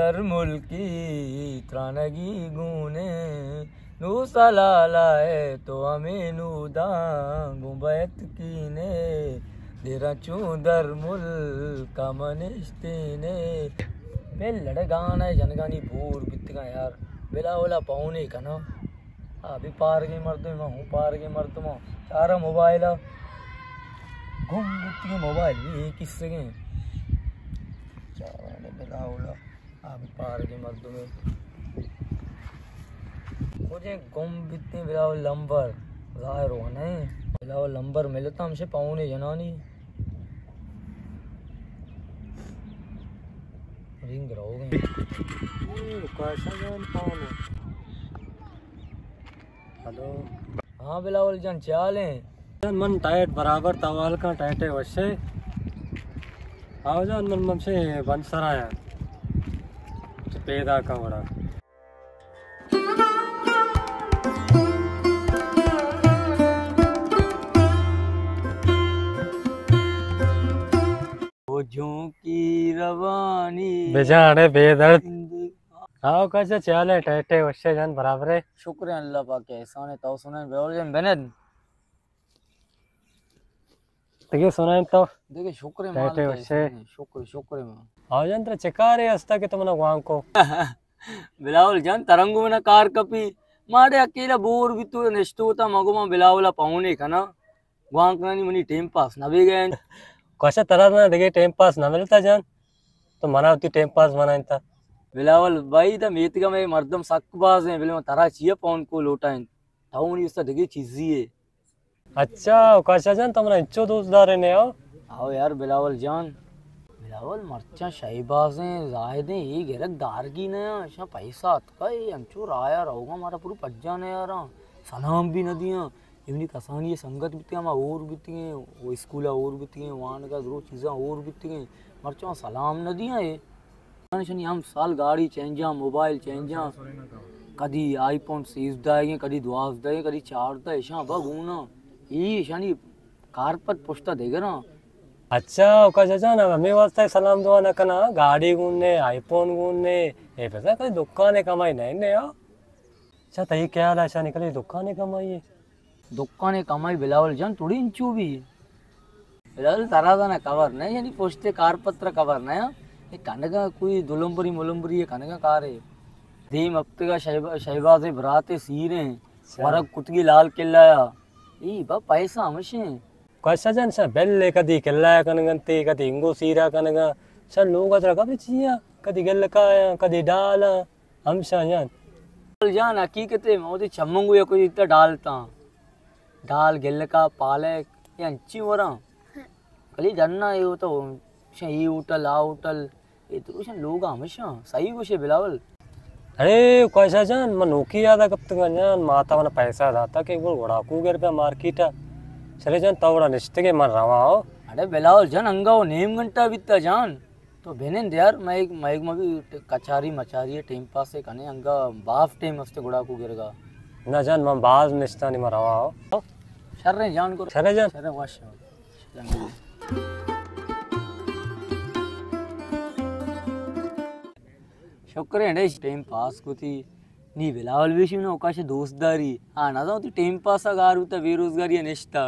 दर मुल्की त्रानगी गूने नू सलालाए तो हमें नू दांगू बैत कीने देरा चू दर मुल्का मनिश्तीने बे लड़े गाना है जनगानी भूर बित्तिका यार बेला ओला पाऊने का ना अभी पार के मर्द में हूँ पार के मर्द में सारा मोबाइल घूम बित्तिके मोबाइल भी किससे गए चारा बेला ओला अभी पार के मर्द में मुझे गुम बित्ते बेला लंबर जाहिर होना है बेला लंबर मिलता हमसे पाऊने जनानी रिंग रहोगे हेलो हाँ बिलावल जान चाल है मन टाइट बराबर तवाल का टाइट है वैसे आओ जान मन मन से बंद सरा है पैदा का बड़ा की रवानी बेजाने बेदर्द आओ कैसे चाल है टहटे वश्य जान बराबर है शुक्र है अल्लाह पाक के एहसान है तो सुनाए बेवल जान बेनद देखिए सुनाए तो देखिए शुक्र है टहटे वश्य शुक्र शुक्र है आओ जान तेरा चकार है हस्ता के तुमने वांग को बिलावल जान तरंगु में ना कार कपी मारे अकेला बोर भी तू नेस्टो ता मगुमा बिलावला पाऊने का ना वांग नहीं मनी टाइम पास ना भी गए कैसा तरह ना देखे टाइम पास ना मिलता जान तो मना होती टाइम पास मनाइन था बिलावल भाई ता मेत का मैं मर्दम सक्बाज है बिल में तरह चाहिए पौन को लोटाइन ताऊ नहीं उसका देखे चीज़ी है अच्छा कैसा जान तुमने इच्छो दोस्तदार ने आओ यार बिलावल जान बिलावल मर्चा शाहीबाज हैं जाहिद हैं ये गिरक दार की नया अच्छा पैसा अतका ये अंचो राया रहोगा हमारा पूरा पज्जा ने यार सलाम भी न दिया इवनी कसानी संगत बीती हम और बीती हैं वो स्कूल और बीती हैं वहाँ का जरूर चीज़ें और बीती हैं मर्चा सलाम न दिया ये शनि हम साल गाड़ी चेंजा मोबाइल चेंजा कदी आईफोन 6 दाएंगे कदी 12 दाएंगे कदी 4 दा ऐसा बगूना ये शनि कारपत पुष्टा देगा ना अच्छा ओका चाचा ना हमें वास्ते सलाम दुआ न करना गाड़ी गुनने आईफोन गुनने ये पैसा कदी दुकाने कमाई नहीं ने यार अच्छा तई क्या है ऐसा निकले दुकाने कमाई दुकाने कमाई बिलावल जान थोड़ी इंचू भी बिलावल तरह ना कवर नहीं यानी पुष्टे कारपत्र कवर ना ये कनगा कोई दुलंबरी मुलंबरी है कनगा कार है धीम हफ्ते का शहबाज बराते सीर हैं वरक कुतगी लाल किला ये बा पैसा हमेशा कैसा जान सा बेल्ले कदी किला कनगंते कदी इंगो सीरा कनगा सर लोग अतरा कभी चिया कदी गल का कदी डाल हमसा जान हकीकत है मोदी चमंगू या कोई इतना डालता डाल गिल का पालक ये अंची वरा कली जानना ये तो ये उठल आ उठल ये तो लोग हमेशा सही कुछ है बिलावल अरे कैसा जान मन नौकी याद कब तक जान माता मन पैसा दाता के वो घोड़ाकू गिर पे मार्केट चले जान तवड़ा निश्चित के मन रवा हो अरे बिलावल जान अंगा वो नेम घंटा बीतता जान तो बेने यार मैं एक में भी कचारी मचारी है टाइम पास से कने अंगा बाफ टाइम हस्ते घोड़ाकू गिरगा ना जान मैं बाज निश्चित नहीं मरवा हो शर्रे जान को शर्रे जान शर्रे वाश शुक्र है टाइम पास को थी नी बिलावल विषय में अवकाश दोस्तदारी हाँ ना तो टाइम पास अगार होता बेरोजगारी निश्ता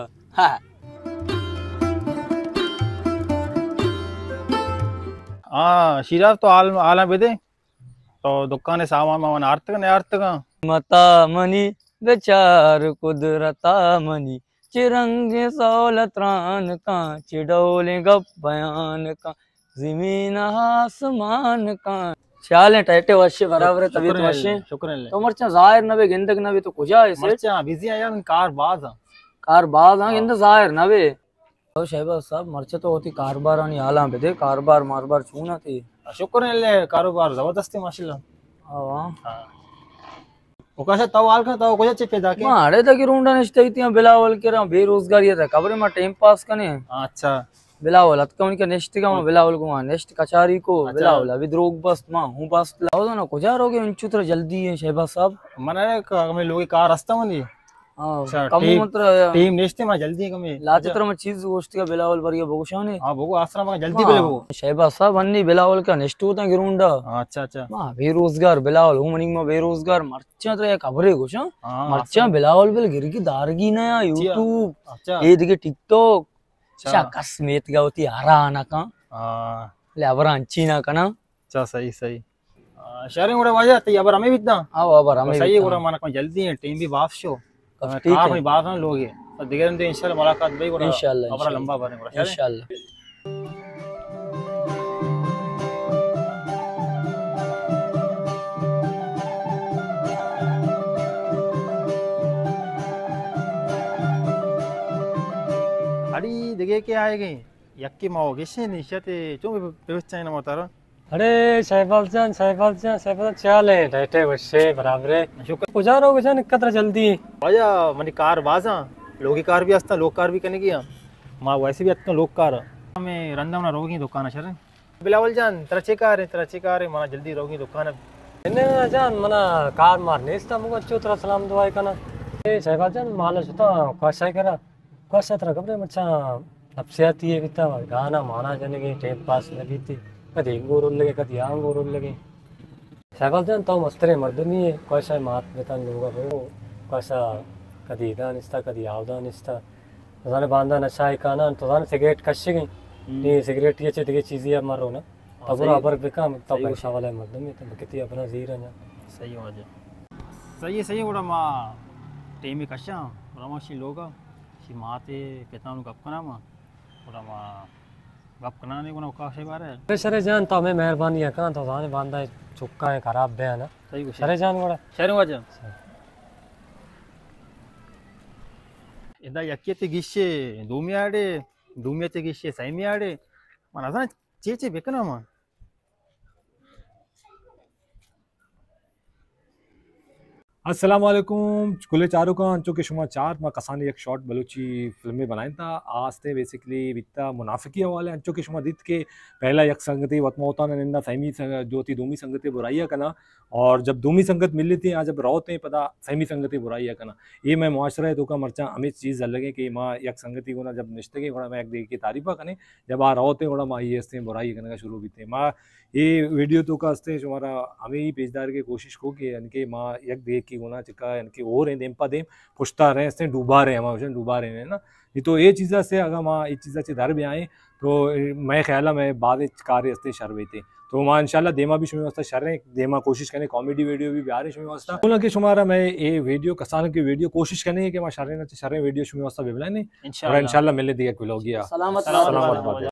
हाँ शिराफ तो आला बेदे तो दुकान सामान मामान आर्तक मता मनी बेचार कुदरता मनी चिरंगे सौलत रान का चिडोले गप बयान का जमीन आसमान का ख्याल है टाइटे वश्य बराबर है तभी तो वश्य शुक्र है तो मर्चा जाहिर नवे गिंदक नवे तो कुजा है मर्चा बिजी है यार कार बाज हां गिंद जाहिर नवे तो शहबाज साहब मर्चा तो होती कारबार आणि आला पे दे कारबार मारबार छूना थी शुक्र है ले कारोबार जबरदस्ती माशाल्लाह हां ओकाशा तवाल का तो कोजा चिपे जाके मारे तक रूंडा निश्चय इतनी बिलावल के रा बेरोजगारी है कब्र में टाइम पास कने अच्छा बिलावल अतकवन के नेक्स्ट का बिलावल को नेक्स्ट कचारी को बिलावल अभी द्रोग बस मां हूं बस लाओ ना कुजा रोगे इंचुतर जल्दी है शहबाज साहब मने हमें लोग कार रास्ता में नहीं अच्छा, कम टीम मात्र टीम नेस्ते मा जल्दी कमी लाचित्र में चीज गोष्टी बेलावल बरिया बगुशाने हाँ बगो आश्रम मा जल्दी बेले बगो शहबाज साहब अन्नी बेलावल का नेस्ट होता गिरुंडा अच्छा अच्छा बेरोजगार बेलावल हुमनिंग में बेरोजगार मर्चा तो एक खबरे कुछ हाँ मर्चा बेलावल बेल गिर की दारगी नया यूट्यूब अच्छा ये दिखे टिकटॉक अच्छा शाकस मेत का होती हरा आना का हाँ ले अबरा अंचीना का ना अच्छा सही सही शहर में वाजा तई अब हमें भी इतना आओ अबर हमें सही है गोरा माना को जल्दी है टीम भी वापस हो ठीक कार है में बात ना लोग है तो दिगरन तो इंशाल्लाह मुलाकात भाई गोरा इंशाल्लाह अब लंबा बने गोरा इंशाल्लाह अड़ी दिगे के आएगे यक्की माओ किसे निशते जो व्यवस्था है ना मोतारा अरे शहबाज जान चाले बैठे बच्चे बराबर शुक्र पुजारो के जान कतरा जल्दी वाजा मनी कार बाजा लोगी कार भी अस्ता लोग कार भी करने की माँ वैसे भी अस्ता लोग कार हमें रंदा ना रोगी दुकान है बिलावल जान तरचे कार है माना जल्दी रोगी दुकान इन्हें जान मना कार मारने इस्ता मुझे चौथरा सलाम दुआई करना ए शहबाज जान मालूम होता कैसा करा कैसा तरह कपड़े मच्छा नफसियाती है बिता गाना माना जाने के टेप पास लगी थी कभी गोरुल लगे कभी आम गोरुल लगे शहबाज जान तो मस्तरे मर्दनी है कैसा मात बेतन लोगा वो कैसा कभी गान इस्ता कभी आवदान इस्ता तो जाने बांधा नशा है काना तो जाने सिगरेट कश्य गई ये सिगरेट ये चीज़ चीज़ें अब मारो ना तब वो अबर बेकम तब पैसा वाला है मर्दनी तो कितनी अपना जीर है ना सही वाजा सही है गोरा माँ टीम में कशा रमाशी लोगा शी माते कितना गप कना माँ गोरा माँ गप कना नहीं कोना का से बारे अरे सरे जान तो हमें मेहरबानी है कहाँ तो जाने बांधा है चुक्का है खराब बे है ना सही कुछ सरे जान बड़ा शहर वाजा इदा यक्के गिशे दूमिया गिशे सैमी आड़े मन असा चेचे बेकना माँ अस्सलाम वालेकुम कुले चारों का अंचो के शुमा चार माँ कसानी एक शॉर्ट बलूची फिल्में बनाई था आज थे बेसिकली वित्ता मुनाफिकी हवाले अंचो के शुमा दित के पहला यक संगति वतमौता ने निंदा फहमी जो थी दूमी संगति बुराइया करना और जब दूमी संगत मिली थी आज जब रहोते पता फहमी संगति बुराइया करना ये मैं मुआशरा है तो का मर्चा हमें चीज़ लगे कि माँ यक संगति को ना जब निश्ते के घोड़ा मैं एक देख की तारीफा करने जब आ रहोते घोड़ा माँ ये हंसते बुराई करने का शुरू भी थे माँ ये वीडियो तो का हंसते हमारा हमें ही पेजदार की कोशिश को कि इनके माँ यक देख की होना चिका इनके और हैं देम पा देम पुछता रहे इससे डूबा रहे हमारे डूबा रहे हैं ना नहीं तो ये चीज़ा से अगर माँ ये चीज़ा से दर भी आए तो मैं ख्याल मैं बाद कार्य हंसते शर्वे थे तो माँ इंशाल्लाह देमा भी शुरू वास्ता शर देमा कोशिश करने कॉमेडी वीडियो भी आ रही शुरू वास्ता बोला कि शुमारा मैं ये वीडियो कसान की वीडियो कोशिश करने की मैं शर वीडियो शुरू वास्ता बेबला नहीं इंशाल्लाह मिलने दिया कुल हो गया सलामत